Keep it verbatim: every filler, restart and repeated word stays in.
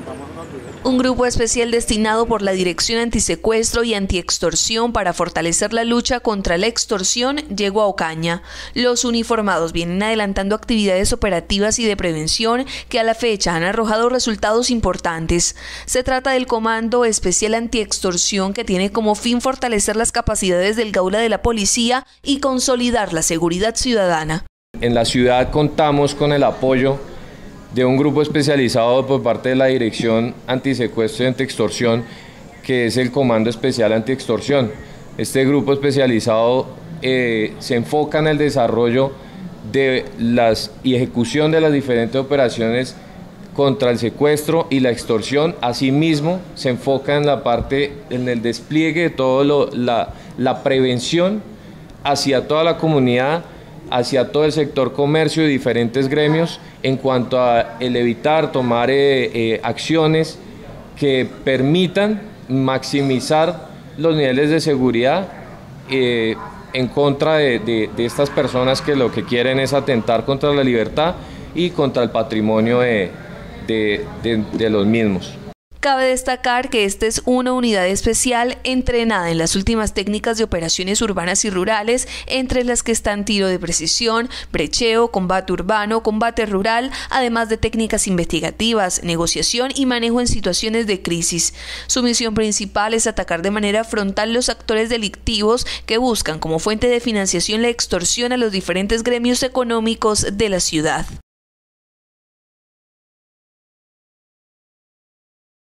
Un grupo especial destinado por la Dirección Antisecuestro y Antiextorsión para fortalecer la lucha contra la extorsión llegó a Ocaña. Los uniformados vienen adelantando actividades operativas y de prevención que a la fecha han arrojado resultados importantes. Se trata del Comando Especial Antiextorsión, que tiene como fin fortalecer las capacidades del Gaula de la Policía y consolidar la seguridad ciudadana. En la ciudad contamos con el apoyo de un grupo especializado por parte de la Dirección Antisecuestro y Antiextorsión, que es el Comando Especial Antiextorsión. Este grupo especializado eh, se enfoca en el desarrollo de las, y ejecución de las diferentes operaciones contra el secuestro y la extorsión. Asimismo, se enfoca en la parte, en el despliegue de todo lo, la, la prevención hacia toda la comunidad, hacia todo el sector comercio y diferentes gremios en cuanto a el evitar tomar eh, eh, acciones que permitan maximizar los niveles de seguridad eh, en contra de, de, de estas personas que lo que quieren es atentar contra la libertad y contra el patrimonio de, de, de, de los mismos. Cabe destacar que esta es una unidad especial entrenada en las últimas técnicas de operaciones urbanas y rurales, entre las que están tiro de precisión, brecheo, combate urbano, combate rural, además de técnicas investigativas, negociación y manejo en situaciones de crisis. Su misión principal es atacar de manera frontal los actores delictivos que buscan como fuente de financiación la extorsión a los diferentes gremios económicos de la ciudad.